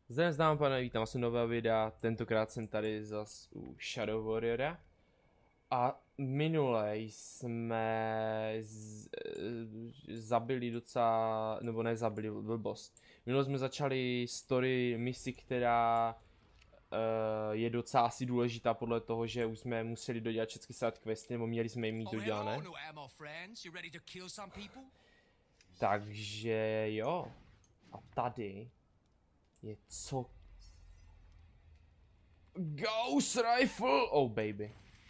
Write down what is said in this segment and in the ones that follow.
Zdravím, pane, vítám vás u nového videa, tentokrát jsem tady zas u Shadow Warriora. A minule jsme zabili docela, nebo nezabili, blbost. Minule jsme začali story misi, která je docela asi důležitá podle toho, že už jsme museli dodělat všechny side questy, nebo měli jsme jim mít dodělané. Takže jo, a tady je co? Gauss Rifle! Oh baby.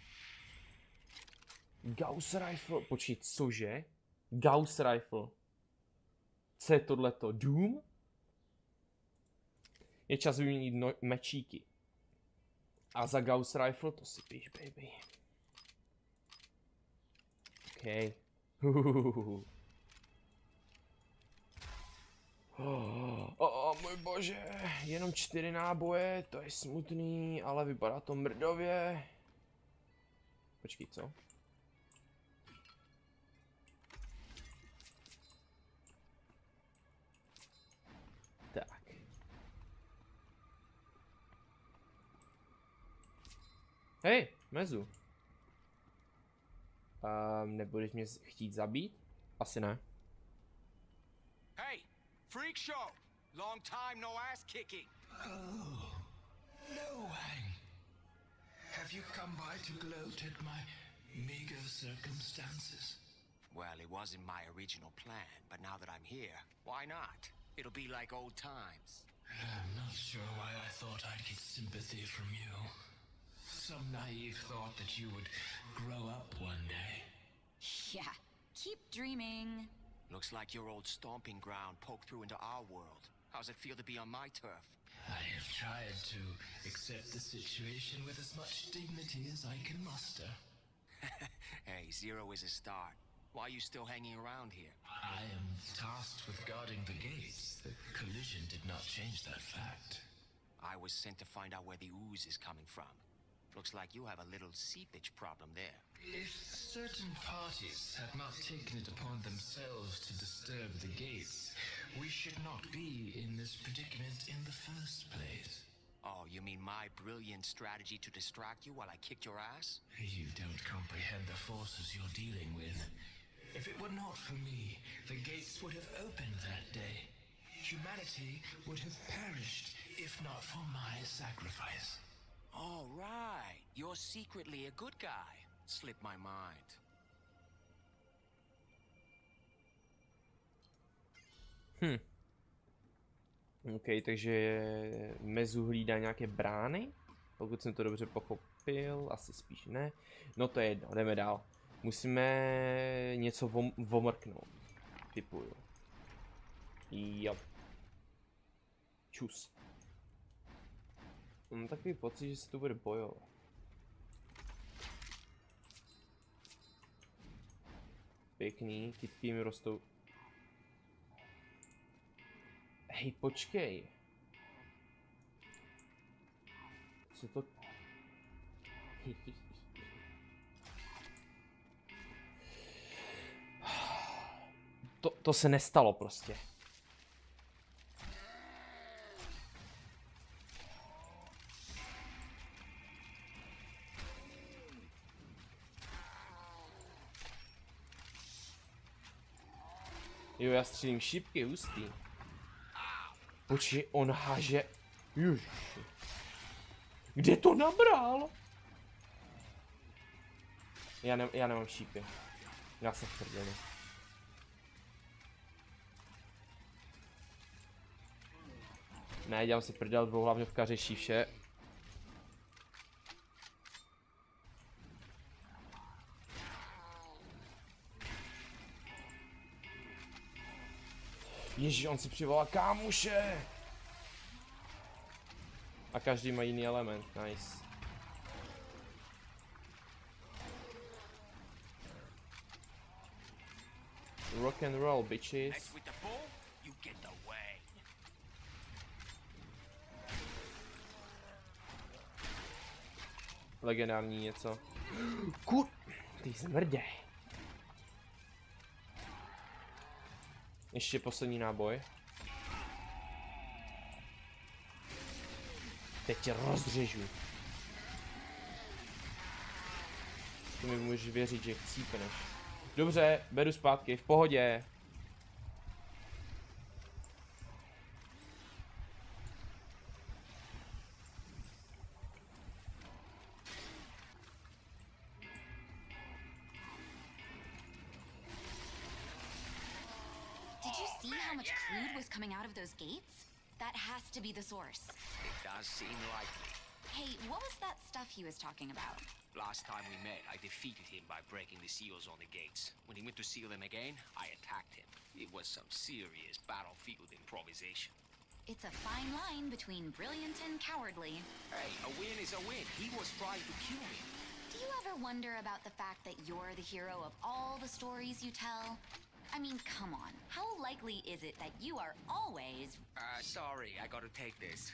Gauss Rifle. Počkej, cože? Gauss Rifle. Co je tohleto? Doom? Je čas vyměnit mečíky. A za Gauss Rifle to si píš, baby. OK. Můj bože, jenom 4 náboje, to je smutný, ale vypadá to mrdově. Počkej, co? Tak. Hej, Mezu. Nebudeš mě chtít zabít? Asi ne. Hey, freak show! Long time no ass kicking. Oh, no Wang. Have you come by to gloat at my meager circumstances? Well, it wasn't my original plan, but now that I'm here, why not? It'll be like old times. I'm not sure why I thought I'd get sympathy from you. Some naive thought that you would grow up one day. Yeah, keep dreaming. Looks like your old stomping ground poked through into our world. How's it feel to be on my turf? I have tried to accept the situation with as much dignity as I can muster. Hey, 0 is a start. Why are you still hanging around here? I am tasked with guarding the gates. The collision did not change that fact. I was sent to find out where the ooze is coming from. Looks like you have a little seepage problem there. If certain parties had not taken it upon themselves to disturb the gates, we should not be in this predicament in the first place. Oh, you mean my brilliant strategy to distract you while I kicked your ass? You don't comprehend the forces you're dealing with. If it were not for me, the gates would have opened that day. Humanity would have perished if not for my sacrifice. All right, you're secretly a good guy. Slipped my mind. OK, takže Mezu hlídá nějaké brány? Pokud jsem to dobře pochopil, asi spíš ne. No to je jedno, jdeme dál. Musíme něco vomrknout. Typuju. Jo. Čus. Mám takový pocit, že se tu bude bojovat. Pěkný, kytky mi rostou. Hej, počkej. Co to... To se nestalo prostě. Jo, já střílím šipky, hustý. Počkej, on háže... Ježiši. Kde to nabral? Já nemám šípy. Já se vprdeli. Ne, dělám si prdel, dvouhlavňovka řeší vše. Ježíš, on si přivolá kámoše! A každý má jiný element, nice. Rock and roll, bitches. Legendární něco. Kur... Ty zmrdě. Ještě poslední náboj. Teď tě rozřežu. To mi můžeš věřit, že chcípneš. Dobře, beru zpátky, v pohodě. Did you see how much crude was coming out of those gates? That has to be the source. It does seem likely. Hey, what was that stuff he was talking about? Last time we met, I defeated him by breaking the seals on the gates. When he went to seal them again, I attacked him. It was some serious battlefield improvisation. It's a fine line between brilliant and cowardly. Hey, a win is a win. He was trying to kill me. Do you ever wonder about the fact that you're the hero of all the stories you tell? I mean, come on. How likely is it that you are always... Sorry, I gotta take this.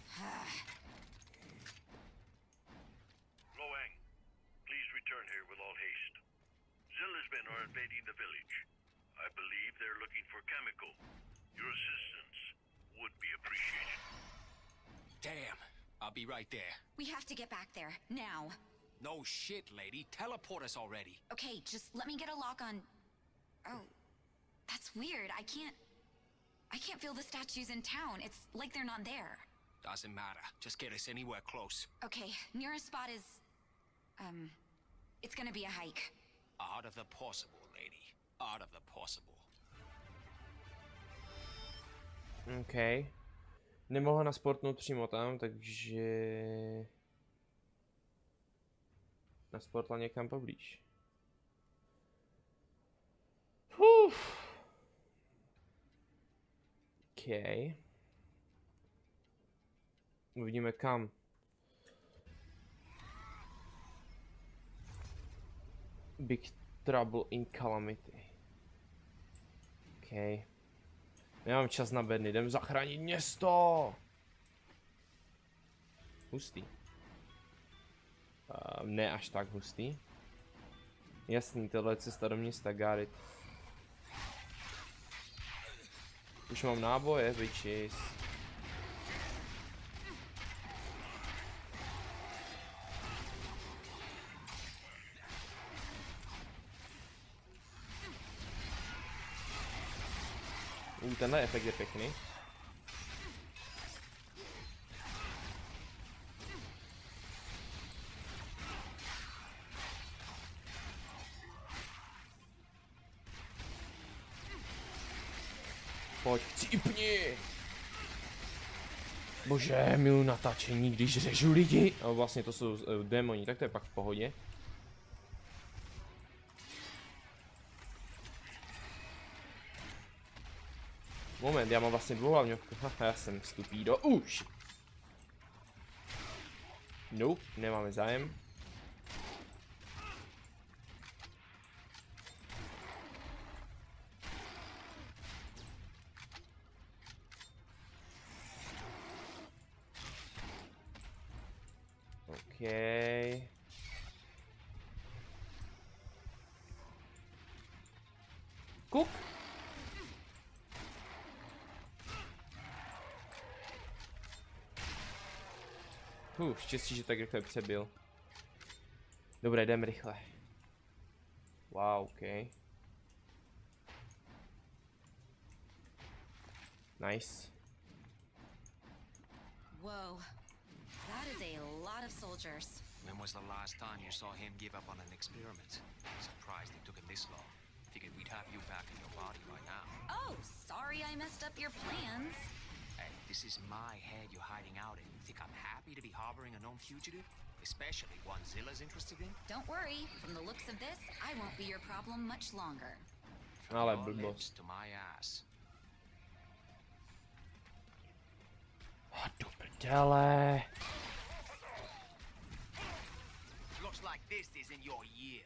Loang, please return here with all haste. Zilla's men are invading the village. I believe they're looking for chemical. Your assistance would be appreciated. Damn, I'll be right there. We have to get back there, now. No shit, lady. Teleport us already. Okay, just let me get a lock on... Oh, that's weird. I can't feel the statues in town. It's like they're not there. Doesn't matter. Just get us anywhere close. Okay, nearest spot is... it's gonna be a hike. Art of the possible, lady. Art of the possible. OK. Nemohla nasportnout přímo tam, takže... Nasportla někam poblíž. OK. Uvidíme kam. Big Trouble in Calamity. OK. Nemám čas na bedny, jdem zachránit město! Hustý. Ne až tak hustý. Jasný, tohle je cesta do města Garit. Už mám náboje, bitches. Tenhle efekt je pěkný. Pojď, chcípni! Bože, miluji natáčení, když řežu lidi. No vlastně to jsou démoni, tak to je pak v pohodě. Moment, já mám vlastně dvouhlavňovku. Haha, já jsem stupído. Už! Nope, nemáme zájem. OK. Kuk! Štěstí, že tak rychle přebil. Dobré, jdem rychle. Wow, OK. Nice. Whoa. That is a lot of soldiers. When was the last time you saw him give up on an experiment? Surprised it took him this long. Figured we'd have you back in your body by now. Oh, sorry I messed up your plans. Hey, this is my head you're hiding out in. You think I'm happy to be harboring a known fugitive? Especially one Zilla's interested in? Don't worry. From the looks of this, I won't be your problem much longer. From your lips to my ass. Do prdele. Looks like this isn't your year.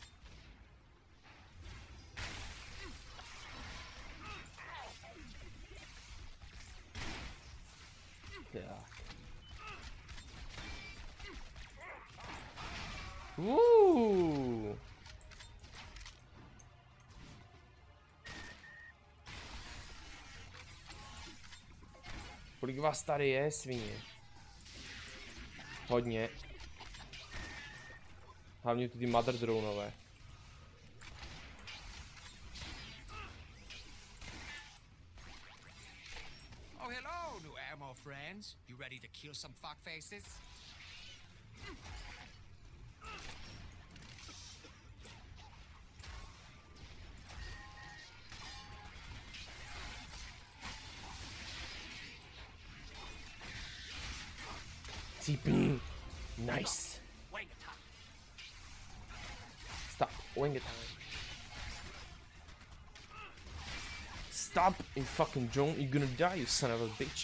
Tak. Kolik vás tady je, svině? Hodně. Hlavně ty mother dronové. Oh, hello, new ammo friends. You ready to kill some fuckfaces? Cípni. Nice. Wait a time. Stop. Wing it time. Stop, you fucking drone. You're gonna die, you son of a bitch.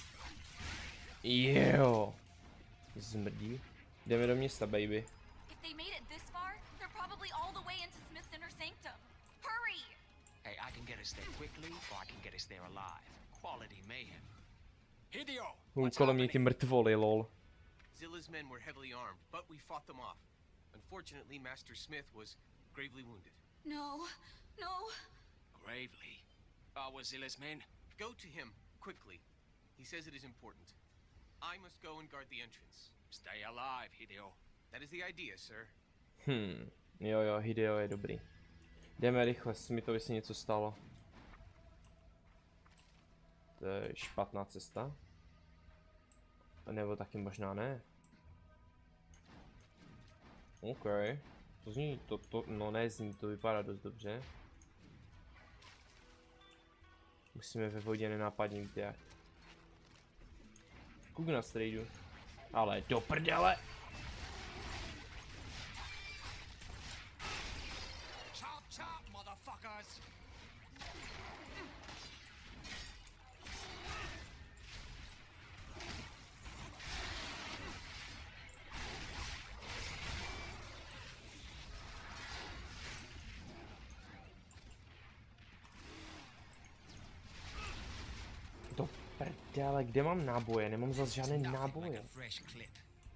Jo. Zmrdí. Jdeme do města, baby. If they made it this far, they're probably all the way into Smith's inner sanctum. Hurry! Hey, I can get us there quickly, or I can get us there alive. Quality mayhem. Hideo! Kolem mě ty mrtvoly, lol. Zilla's men were heavily armed, but we fought them off. Unfortunately, Master Smith was gravely wounded. No, no. Gravely. Was Zilla's men? Go to him, quickly. He says it is important. I must go and guard the entrance. Stay alive, Hideo. That is the idea, sir. Jo, Hideo je dobrý. Jdeme rychle, Smithovi se něco stalo. To je špatná cesta. Nebo taky možná ne. OK. To zní, no nezní, to vypadá dost dobře. Musíme ve vodě nenápadně jít jak. Kuk na strejdu. Ale do prdele! Chop, chop, motherfuckers! Do prdele, kde mám náboje? Nemám zase žádné Like náboje. a fresh clip.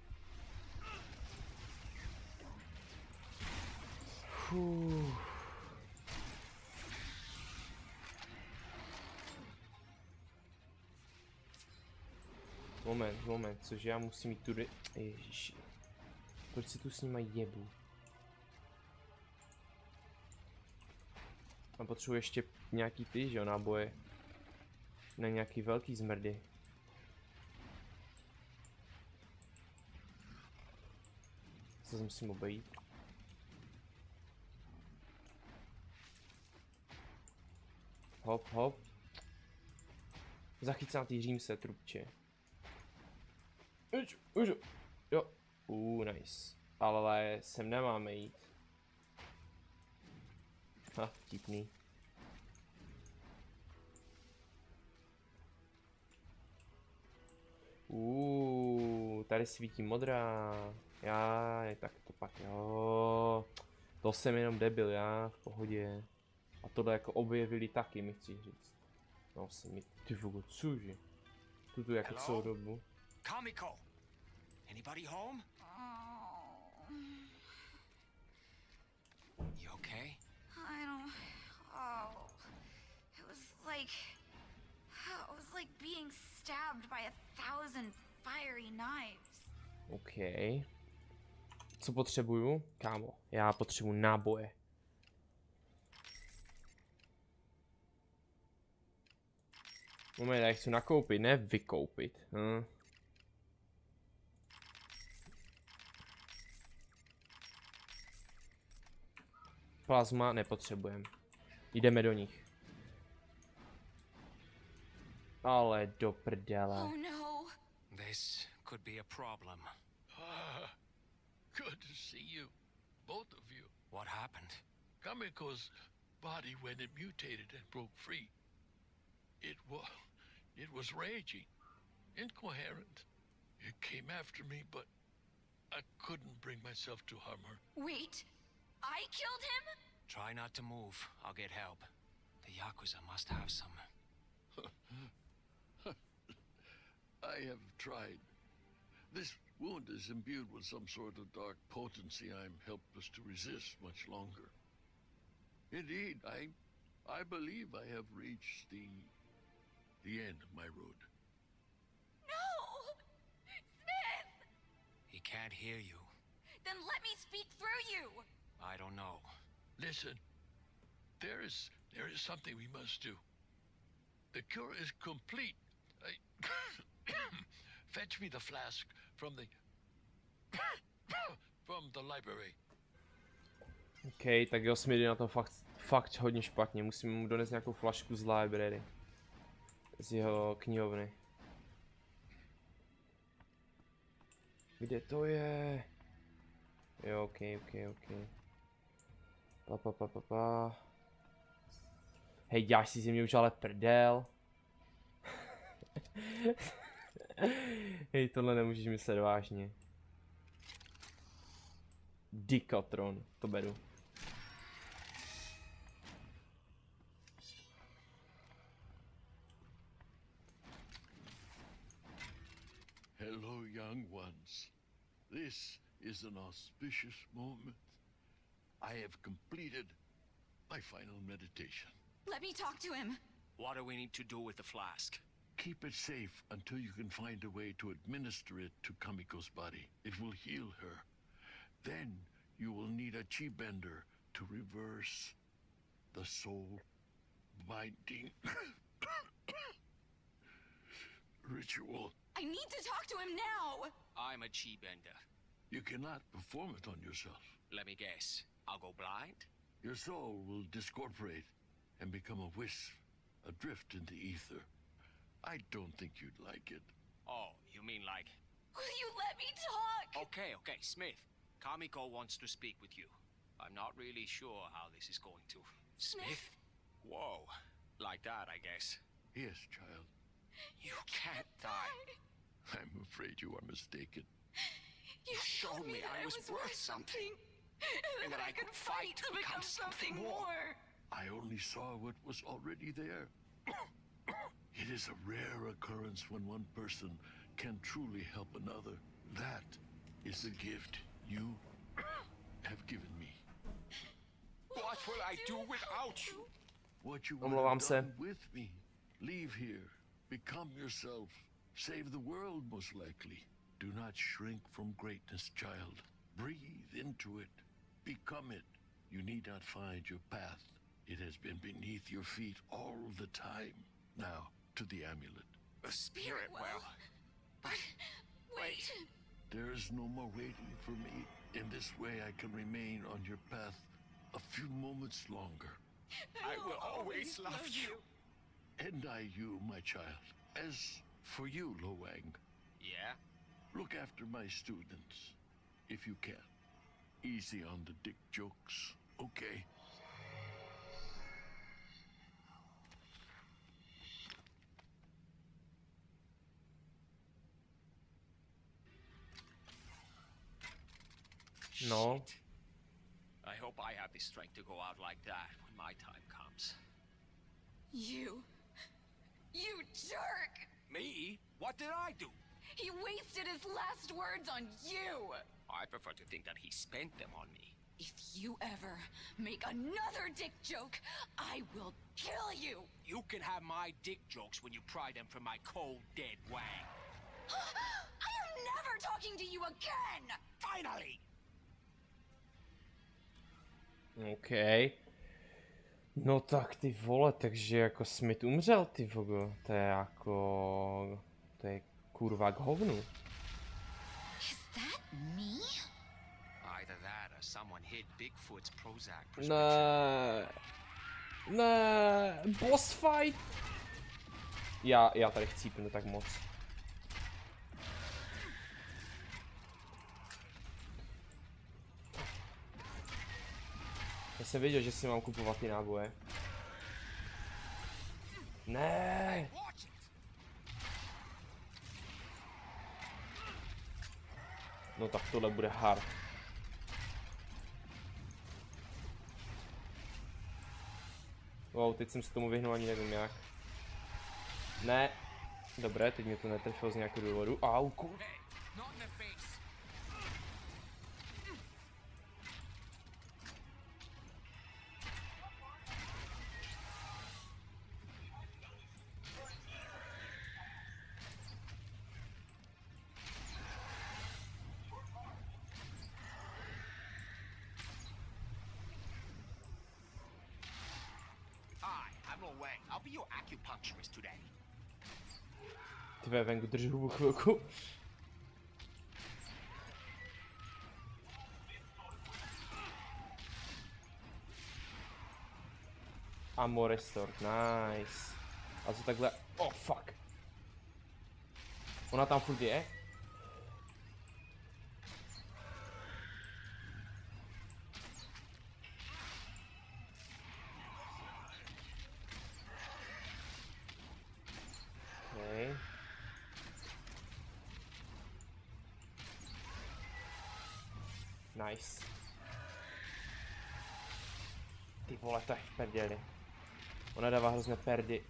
Moment, cože já musím jít tudy. Ježiši. Proč si tu s nima jebu? A potřebuji ještě nějaký ty, že jo, náboje. Na nějaký velký zmrdy. Co se musím obejít? Hop. Zachycnatý řím se, trubče. Už. Jo. Nice. Ale sem nemáme jít. Vtipný. Tady svítí modrá. Tak to pak jo. To jsem jenom debil, já v pohodě. A tohle jako objevili taky, mi chci říct. No si mi, ty vogo, cože? Tuto jako celou dobu. Kamiko! Anybody home? You okay? I don't. Oh. It was like being stabbed by 1,000 fiery knives. OK. Co potřebuju? Kámo, já potřebuju náboje. Moment, já chci nakoupit, ne vykoupit. Plazma nepotřebujeme. Jdeme do nich. Ale do prdele. Oh no. This could be a problem. Good to see you. Both of you. What happened? Kamiko's body, when it mutated and broke free, it was raging, incoherent. It came after me, but I couldn't bring myself to harm her. Wait. I killed him? Try not to move. I'll get help. The Yakuza must have some. I have tried. This wound is imbued with some sort of dark potency I'm helpless to resist much longer. Indeed, I believe I have reached the end of my road. No! Smith! He can't can't hear you. Then let me speak through you. I don't know. Listen, there is something we must do. The cure is complete. Fetch me the flask from the from the library. OK, tak jo, Smith jde na to fakt hodně špatně. Musíme mu donést nějakou flašku z library. Z jeho knihovny. Kde to je? Jo, OK. Pa. Hej, děláš si ze mě už ale prdel. Hej, tohle nemůžeš myslet vážně. Dikatron, to beru. Hello, young ones. This is an auspicious moment. I have completed my final meditation. Let me talk to him. What do we need to do with the flask? Keep it safe until you can find a way to administer it to Kamiko's body. It will heal her. Then you will need a chi bender to reverse the soul binding ritual. I need to talk to him now. I'm a chi bender. You cannot perform it on yourself. Let me guess. I'll go blind? Your soul will discorporate and become a wisp, adrift in the ether. I don't think you'd like it. Oh, you mean like... Will you let me talk? Okay, Smith. Kamiko wants to speak with you. I'm not really sure how this is going to... Smith? Whoa. Like that, I guess. Yes, child. You can't die. I'm afraid you are mistaken. You showed me I was worth something. And that I could fight to become something more. I only saw what was already there. It is a rare occurrence when one person can truly help another. That is the gift you have given me. What will I do without you? What you would Omlouvám have se. done with me. Leave here. Become yourself. Save the world, most likely. Do not shrink from greatness, child. Breathe into it. Become it. You need not find your path. It has been beneath your feet all the time. Now, to the amulet. The spirit well. But wait. There is no more waiting for me. In this way, I can remain on your path a few moments longer. I will always love you. And I you, my child. As for you, Lo Wang, Yeah? look after my students, if you can. Easy on the dick jokes, okay? No. Shit. I hope I have the strength to go out like that when my time comes. You jerk! Me? What did I do? He wasted his last words on you! I prefer to think that he spent them on me. If you ever make another dick joke, I will kill you! You can have my dick jokes when you pry them from my cold, dead wang. I am never talking to you again! Finally! OK. No tak ty vole, takže jako Smith umřel, ty vogo. To je jako... To je kurva k hovnu. Is that me? Either that or someone hid Bigfoot's Prozac prescription. Ne. Ne. Boss fight. Já tady chcípnu tak moc. Já jsem věděl, že si mám kupovat ty náboje. Ne. No tak tohle bude hard. Wow, teď jsem se tomu vyhnul ani nevím jak. Ne. Dobré, teď mě to netrefilo z nějakého důvodu. Au, kur... Not in the face. acupuncturist today. Ty venku, drž hubu chvilku. Ammo restored, nice. A co takhle, oh fuck. Ona tam furt je? Okay. Nice. Ty vole, to je v prdeli. Ona dává hrozně perdy.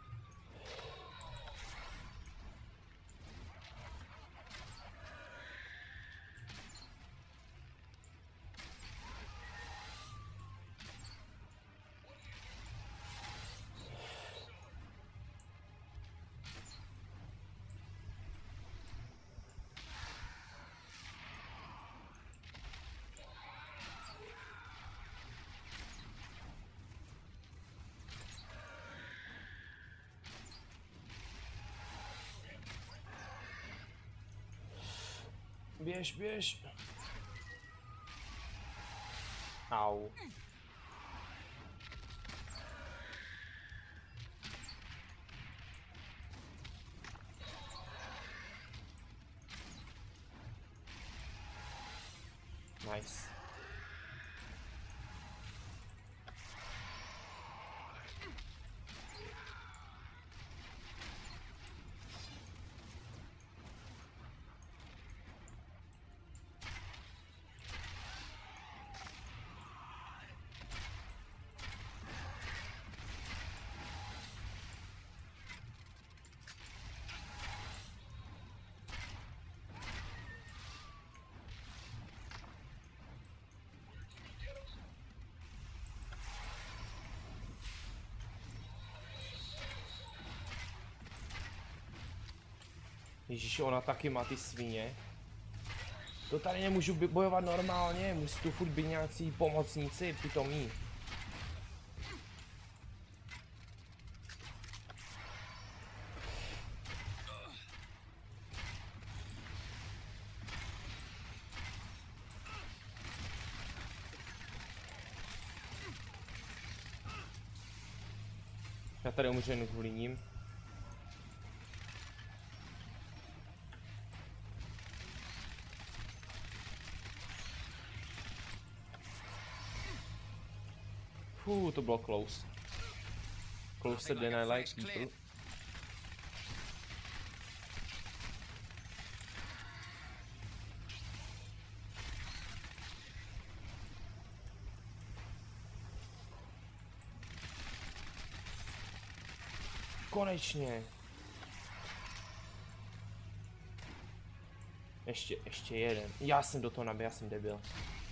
Běž, běž. Au. Nice. Ježíši, ona taky má ty svině. To tady nemůžu bojovat normálně, musí tu furt být nějací pomocníci, pitomí. Já tady umřu jen kvůli ním. To bylo close. Closer than I like people. Konečně. Ještě jeden. Já jsem do toho nabil, já jsem debil.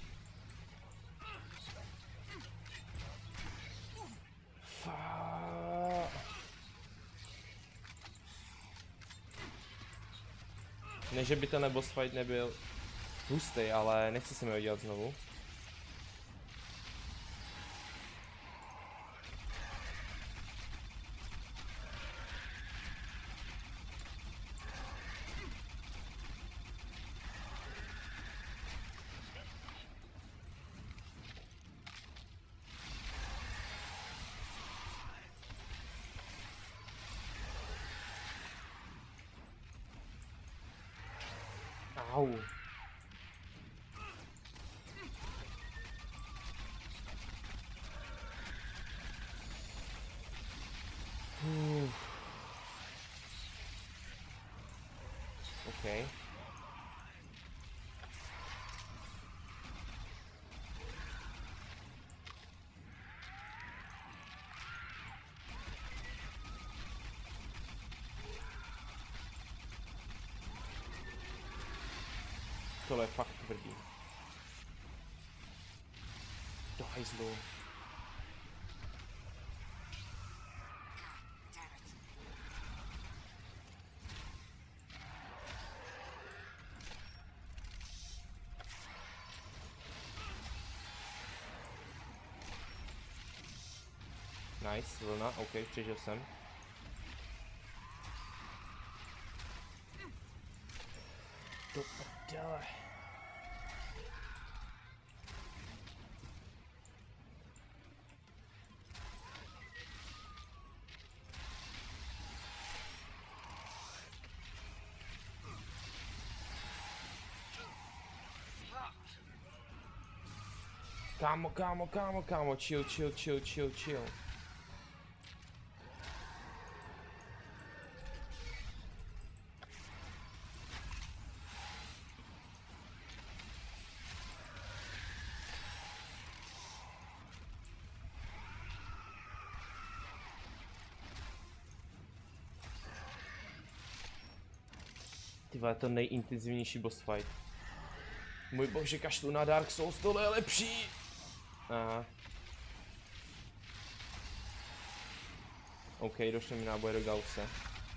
Ne, že by ten boss fight nebyl hustý, ale nechci se mi ho dělat znovu. Au. Okay. Tohle je fakt tvrdý. Do hajzlu. Nice, vlna, ok, přežil jsem. do prdele. Kámo, chill. Ty vole, to nejintenzivnější boss fight. Můj bože, kašlu na Dark Souls, tohle je lepší! Aha. OK, došlo mi náboje do Gausse.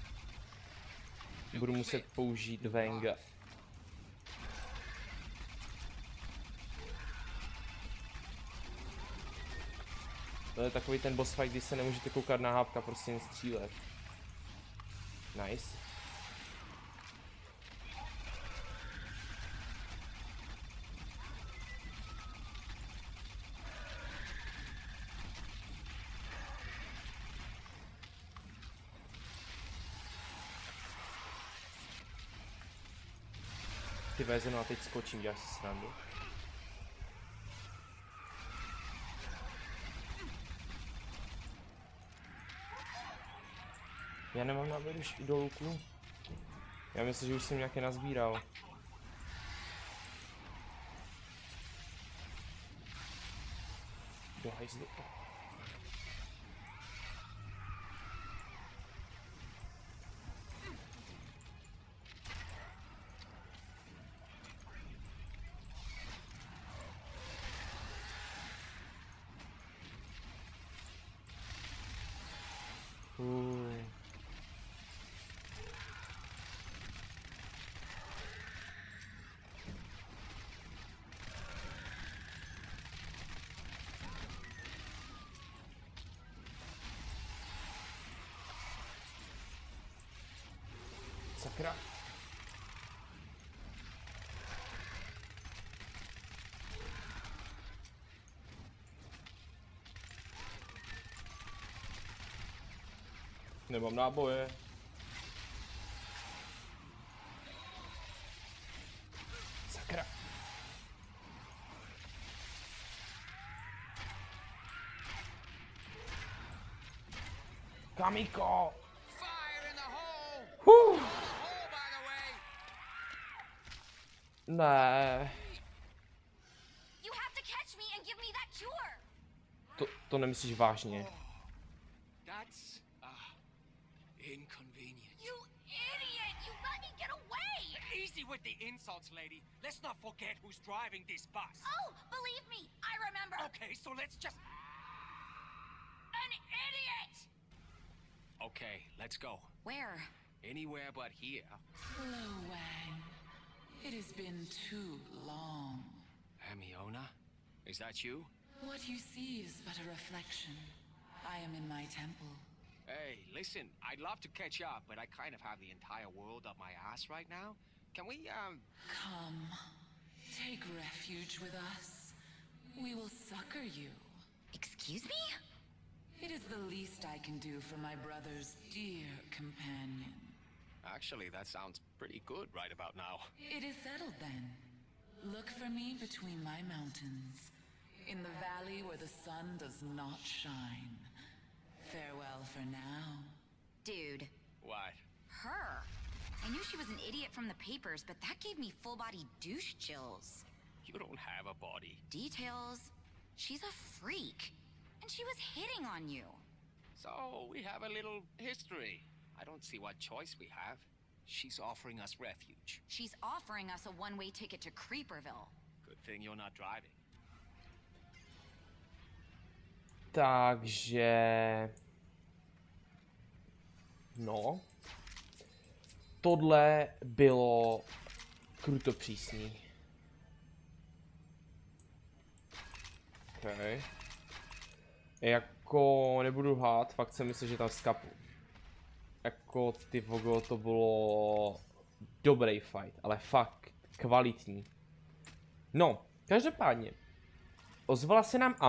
Budu muset použít Venga. To je takový ten boss fight, kdy se nemůžete koukat na hápka, prostě jen střílet. Nice. Ty vezenu a teď skočím, děláš si srandu. Já nemám náběr už do luku. Já myslím, že už jsem nějaké nazbíral. Do hajzlu. Sakra. Nemám náboje. Sakra. Kamiko. Ne. To nemyslíš vážně. That's inconvenient. You idiot! You let me get away! Easy with the insults, lady. Let's not forget who's driving this bus. Oh, believe me, I remember. Okay, so let's just... An idiot! Okay, let's go. Where? Anywhere but here. Hello, Wang. It has been too long. Hermione? Is that you? What you see is but a reflection. I am in my temple. Hey, listen, I'd love to catch up, but I kind of have the entire world up my ass right now. Can we, Come. Take refuge with us. We will succor you. Excuse me? It is the least I can do for my brother's dear companion. Actually, that sounds pretty good right about now. It is settled then. Look for me between my mountains, in the valley where the sun does not shine. Farewell for now. Dude. What? Her. I knew she was an idiot from the papers, but that gave me full-body douche chills. You don't have a body. Details. She's a freak. And she was hitting on you. So, we have a little history. I don't see what choice we have. She's offering us refuge. She's offering us a one-way ticket to Creeperville. Good thing you're not driving. Takže... No. Tohle bylo kruto přísný. Okay. Jako nebudu lhát, fakt jsem myslel, že tam skapu. Jako ty vogo, to bylo dobrý fight, ale fakt kvalitní. No, každopádně. Ozvala se nám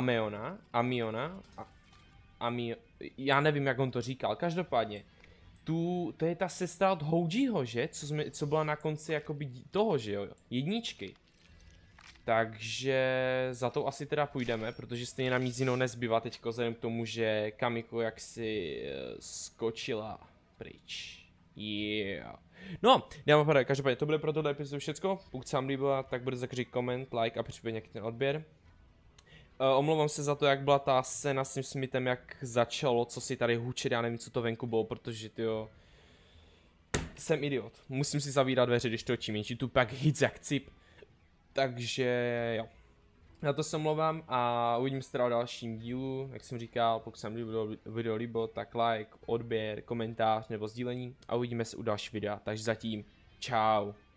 já nevím, jak on to říkal, každopádně. To je ta sestra od Houjiho, že? Co byla na konci jakoby toho, že jo? Jedničky. Takže za to asi teda půjdeme, protože stejně nám nic jiného nezbývá teďko, vzhledem k tomu, že Kamiko jaksi skočila pryč. Yeah. No, dáme pardon, každopádně to bude pro tohle epizodu všecko. Pokud se vám líbila, tak bude zakřít koment, like a případně nějaký ten odběr. Omlouvám se za to, jak byla ta scéna s tím Smithem, jak začalo, co si tady hučit, já nevím, co to venku bylo, protože tyjo, jsem idiot. Musím si zavírat dveře, když točím, jenže tu pak hit jak cip. Takže jo. Na to se omlouvám a uvidím se teda v dalším dílu, jak jsem říkal, pokud se vám video líbilo, tak like, odběr, komentář nebo sdílení a uvidíme se u dalšího videa, takže zatím čau.